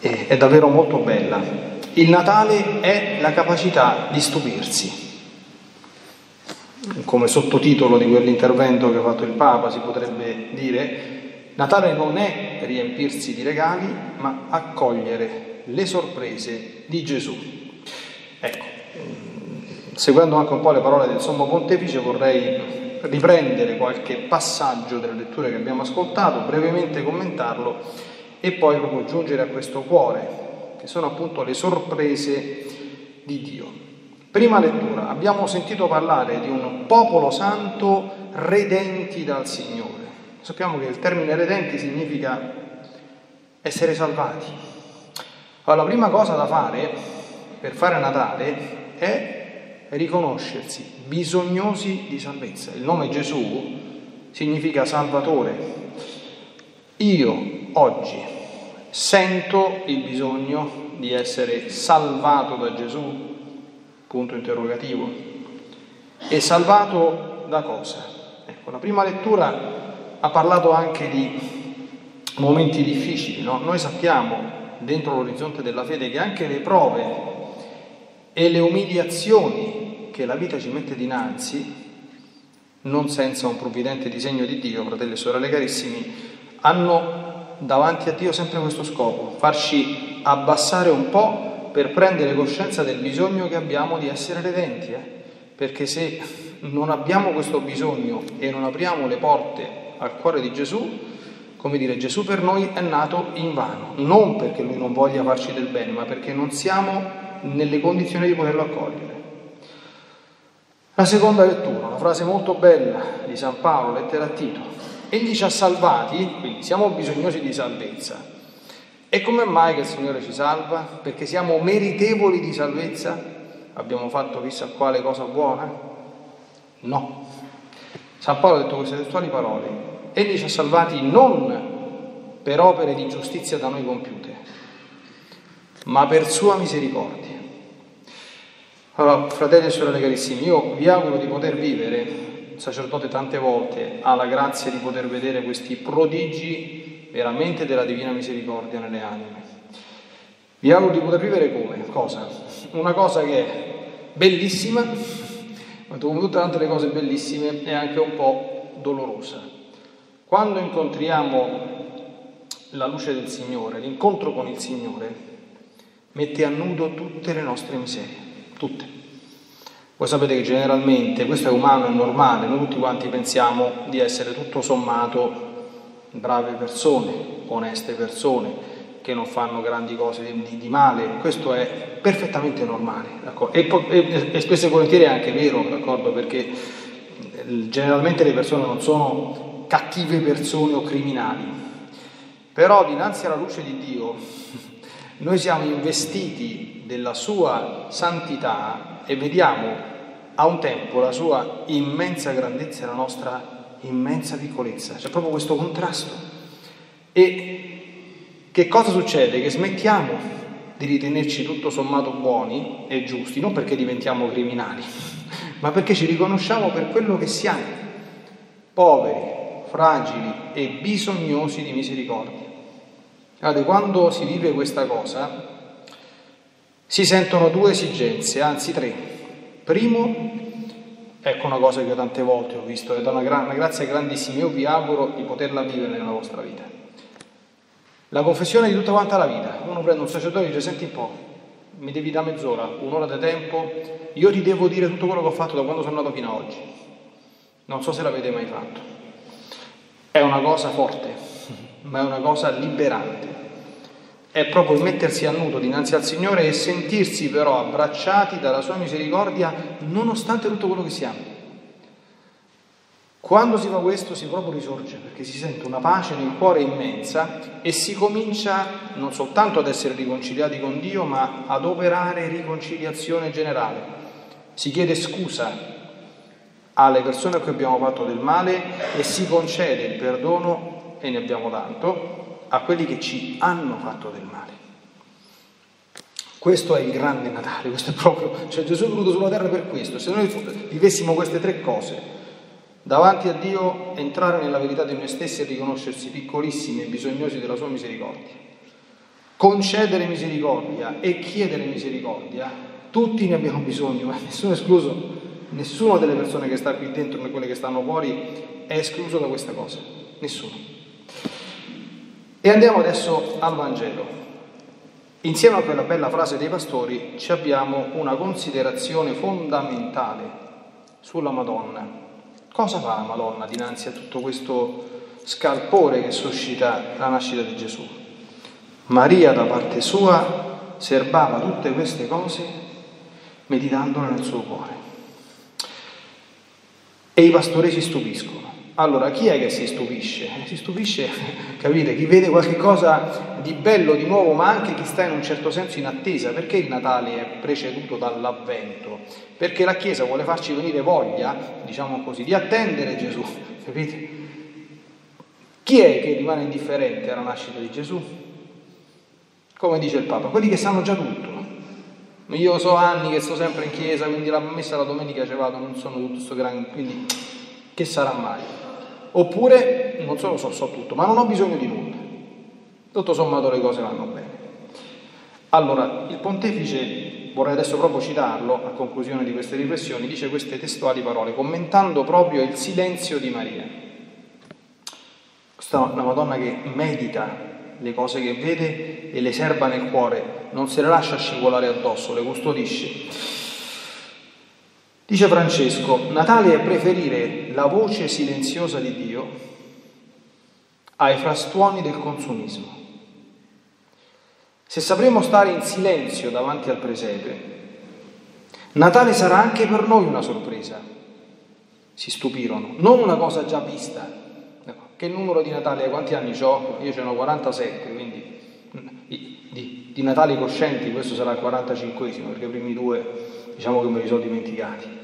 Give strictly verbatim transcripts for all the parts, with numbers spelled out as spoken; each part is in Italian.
è, è davvero molto bella. Il Natale è la capacità di stupirsi. Come sottotitolo di quell'intervento che ha fatto il Papa si potrebbe dire: Natale non è riempirsi di regali, ma accogliere le sorprese di Gesù. Ecco, seguendo anche un po' le parole del Sommo Pontefice, vorrei riprendere qualche passaggio delle letture che abbiamo ascoltato, brevemente commentarlo e poi proprio giungere a questo cuore, che sono appunto le sorprese di Dio. Prima lettura, abbiamo sentito parlare di un popolo santo redenti dal Signore. Sappiamo che il termine redenti significa essere salvati. Allora, la prima cosa da fare per fare Natale è riconoscersi bisognosi di salvezza. Il nome Gesù significa Salvatore. Io oggi sento il bisogno di essere salvato da Gesù? Punto interrogativo. E salvato da cosa? Ecco, la prima lettura ha parlato anche di momenti difficili, no? Noi sappiamo, dentro l'orizzonte della fede, che anche le prove e le umiliazioni che la vita ci mette dinanzi, non senza un provvidente disegno di Dio, fratelli e sorelle carissimi, hanno davanti a Dio sempre questo scopo: farci abbassare un po' per prendere coscienza del bisogno che abbiamo di essere redenti, eh? Perché se non abbiamo questo bisogno e non apriamo le porte al cuore di Gesù, come dire, Gesù per noi è nato invano, non perché Lui non voglia farci del bene, ma perché non siamo nelle condizioni di poterlo accogliere. La seconda lettura, una frase molto bella di San Paolo, lettera a Tito: Egli ci ha salvati, quindi siamo bisognosi di salvezza. E come mai che il Signore ci salva? Perché siamo meritevoli di salvezza? Abbiamo fatto chissà quale cosa buona? No. San Paolo ha detto queste testuali parole: Egli ci ha salvati non per opere di giustizia da noi compiute, ma per sua misericordia. Allora, fratelli e sorelle carissimi, io vi auguro di poter vivere, il sacerdote tante volte ha la grazia di poter vedere questi prodigi veramente della divina misericordia nelle anime. Vi auguro di poter vivere come? Cosa? Una cosa che è bellissima, ma come tutte le altre cose bellissime è anche un po' dolorosa. Quando incontriamo la luce del Signore, l'incontro con il Signore mette a nudo tutte le nostre miserie, tutte. Voi sapete che generalmente, questo è umano, è normale, noi tutti quanti pensiamo di essere tutto sommato brave persone, oneste persone, che non fanno grandi cose di, di male. Questo è perfettamente normale, d'accordo? E, e, e spesso e volentieri è anche vero, d'accordo? Perché generalmente le persone non sono cattive persone o criminali, però dinanzi alla luce di Dio noi siamo investiti della sua santità e vediamo a un tempo la sua immensa grandezza e la nostra immensa piccolezza. C'è proprio questo contrasto. E che cosa succede? Che smettiamo di ritenerci tutto sommato buoni e giusti, non perché diventiamo criminali, ma perché ci riconosciamo per quello che siamo: poveri, fragili e bisognosi di misericordia. Guardate, quando si vive questa cosa si sentono due esigenze, anzi tre. Primo, ecco una cosa che io tante volte ho visto, ed è una, gra- una grazia grandissima, io vi auguro di poterla vivere nella vostra vita. La confessione di tutta quanta la vita. Uno prende un sacerdote e dice: senti un po', mi devi dare mezz'ora, un'ora di tempo, io ti devo dire tutto quello che ho fatto da quando sono nato fino ad oggi. Non so se l'avete mai fatto. È una cosa forte, ma è una cosa liberante. È proprio il mettersi a nudo dinanzi al Signore e sentirsi però abbracciati dalla sua misericordia nonostante tutto quello che siamo. Quando si fa questo si proprio risorge, perché si sente una pace nel cuore immensa e si comincia non soltanto ad essere riconciliati con Dio, ma ad operare riconciliazione generale. Si chiede scusa alle persone a cui abbiamo fatto del male e si concede il perdono, e ne abbiamo tanto, a quelli che ci hanno fatto del male. Questo è il grande Natale, questo è proprio, cioè Gesù è venuto sulla terra per questo. Se noi vivessimo queste tre cose, davanti a Dio entrare nella verità di noi stessi e riconoscersi piccolissimi e bisognosi della sua misericordia, concedere misericordia e chiedere misericordia, tutti ne abbiamo bisogno, ma nessuno è escluso, nessuna delle persone che sta qui dentro e quelle che stanno fuori è escluso da questa cosa, nessuno. E andiamo adesso al Vangelo. Insieme a quella bella frase dei pastori ci abbiamo una considerazione fondamentale sulla Madonna. Cosa fa la Madonna dinanzi a tutto questo scalpore che suscita la nascita di Gesù? Maria da parte sua serbava tutte queste cose meditandole nel suo cuore. E i pastori si stupiscono. Allora, chi è che si stupisce? Si stupisce, capite, chi vede qualche cosa di bello, di nuovo, ma anche chi sta in un certo senso in attesa. Perché il Natale è preceduto dall'Avvento? Perché la Chiesa vuole farci venire voglia, diciamo così, di attendere Gesù, capite? Chi è che rimane indifferente alla nascita di Gesù? Come dice il Papa, quelli che sanno già tutto. Io so anni che sto sempre in chiesa, quindi la messa la domenica ci vado, non sono tutto sto grande, quindi che sarà mai? Oppure, non solo so, so tutto, ma non ho bisogno di nulla. Tutto sommato le cose vanno bene. Allora, il pontefice, vorrei adesso proprio citarlo a conclusione di queste riflessioni, dice queste testuali parole, commentando proprio il silenzio di Maria. Questa è una Madonna che medita le cose che vede e le serba nel cuore, non se le lascia scivolare addosso, le custodisce. Dice Francesco, Natale è preferire la voce silenziosa di Dio ai frastuoni del consumismo. Se sapremo stare in silenzio davanti al presepe, Natale sarà anche per noi una sorpresa. Si stupirono, non una cosa già vista. Che numero di Natale, quanti anni ho? Io ce ne ho quarantasette, quindi di, di, di Natali coscienti questo sarà il quarantacinquesimo, perché i primi due diciamo che me li sono dimenticati.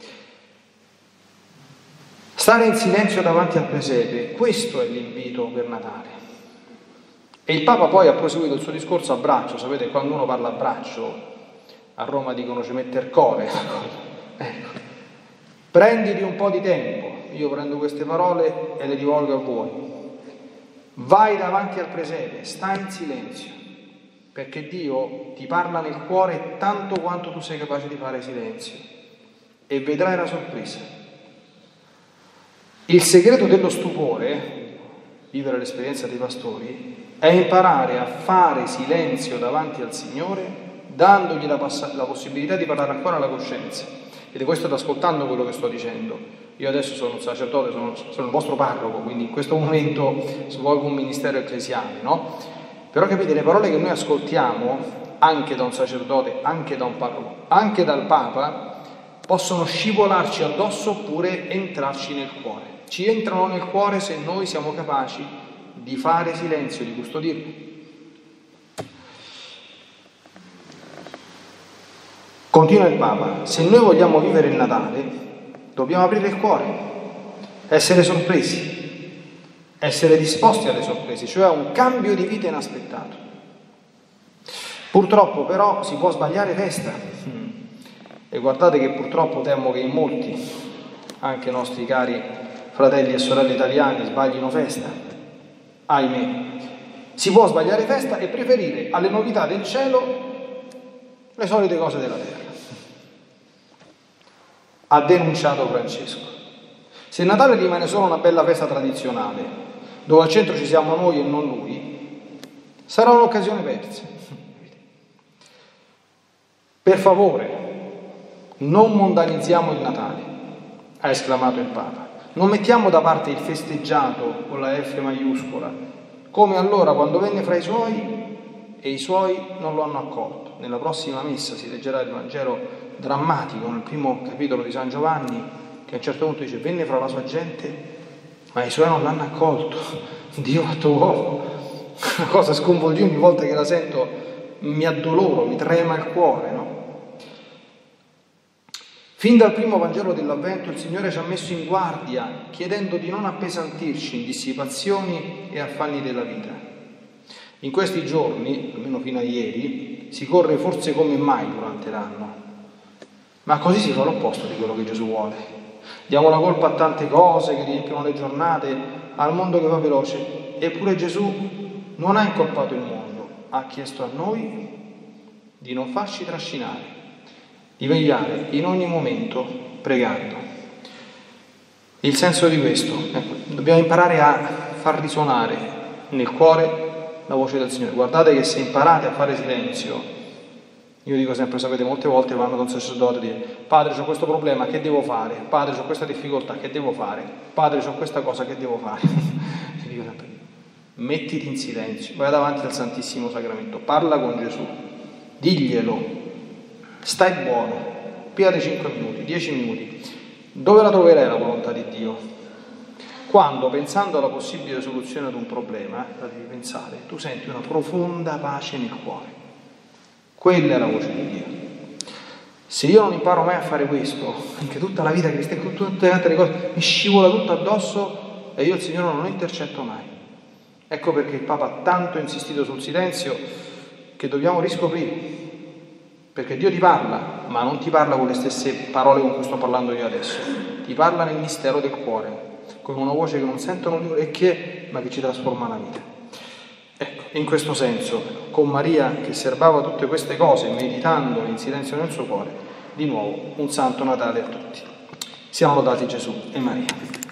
Stare in silenzio davanti al presepe, questo è l'invito per Natale. E il Papa poi ha proseguito il suo discorso a braccio. Sapete, quando uno parla a braccio, a Roma dicono ci mette il cuore. Ecco. Prenditi un po' di tempo. Io prendo queste parole e le rivolgo a voi. Vai davanti al presepe, stai in silenzio, perché Dio ti parla nel cuore tanto quanto tu sei capace di fare silenzio, e vedrai la sorpresa. Il segreto dello stupore, vivere l'esperienza dei pastori, è imparare a fare silenzio davanti al Signore, dandogli la, pass- la possibilità di parlare ancora alla coscienza. Ed voi state ascoltando quello che sto dicendo. Io adesso sono un sacerdote, sono, sono il vostro parroco, quindi in questo momento svolgo un ministero ecclesiale, no? Però capite, le parole che noi ascoltiamo, anche da un sacerdote, anche da un parroco, anche dal Papa, possono scivolarci addosso oppure entrarci nel cuore. Ci entrano nel cuore se noi siamo capaci di fare silenzio, di custodirli. Continua il Papa, se noi vogliamo vivere il Natale, dobbiamo aprire il cuore, essere sorpresi, essere disposti alle sorprese, cioè a un cambio di vita inaspettato. Purtroppo però si può sbagliare festa, e guardate che purtroppo temo che in molti, anche nostri cari fratelli e sorelle italiani, sbaglino festa, ahimè. Si può sbagliare festa e preferire alle novità del cielo le solite cose della terra. Ha denunciato Francesco. Se Natale rimane solo una bella festa tradizionale, dove al centro ci siamo noi e non lui, sarà un'occasione persa. Per favore, non mondanizziamo il Natale, ha esclamato il Papa. Non mettiamo da parte il festeggiato con la F maiuscola, come allora quando venne fra i suoi e i suoi non lo hanno accolto. Nella prossima messa si leggerà il Vangelo drammatico nel primo capitolo di San Giovanni, che a un certo punto dice: venne fra la sua gente, ma i suoi non l'hanno accolto. Dio ha fatto uomo. Una cosa sconvolgente, ogni volta che la sento mi addoloro, mi trema il cuore, no? Fin dal primo Vangelo dell'Avvento il Signore ci ha messo in guardia, chiedendo di non appesantirci in dissipazioni e affanni della vita. In questi giorni, almeno fino a ieri, si corre forse come mai durante l'anno, ma così si fa l'opposto di quello che Gesù vuole. Diamo la colpa a tante cose che riempiono le giornate, al mondo che va veloce, eppure Gesù non ha incolpato il mondo, ha chiesto a noi di non farci trascinare, di vegliare in ogni momento pregando. Il senso di questo, ecco, dobbiamo imparare a far risuonare nel cuore la voce del Signore. Guardate che se imparate a fare silenzio, io dico sempre, sapete, molte volte vanno da un sacerdote e dire: Padre, c'ho questo problema, che devo fare? Padre, c'ho questa difficoltà, che devo fare? Padre, c'ho questa cosa, che devo fare? Io dico sempre: mettiti in silenzio, vai davanti al Santissimo Sacramento, parla con Gesù, diglielo, stai buono, pigliati cinque minuti, dieci minuti. Dove la troverai la volontà di Dio? Quando, pensando alla possibile soluzione ad un problema, eh, la devi pensare, tu senti una profonda pace nel cuore. Quella è la voce di Dio. Se io non imparo mai a fare questo, anche tutta la vita cristiana, tutte le altre cose, mi scivola tutto addosso e io il Signore non lo intercetto mai. Ecco perché il Papa ha tanto insistito sul silenzio, che dobbiamo riscoprire. Perché Dio ti parla, ma non ti parla con le stesse parole con cui sto parlando io adesso. Ti parla nel mistero del cuore, con una voce che non sentono le orecchie, ma che ci trasforma la vita. Ecco, in questo senso, con Maria che serbava tutte queste cose, meditando in silenzio nel suo cuore, di nuovo un santo Natale a tutti. Siamo lodati Gesù e Maria.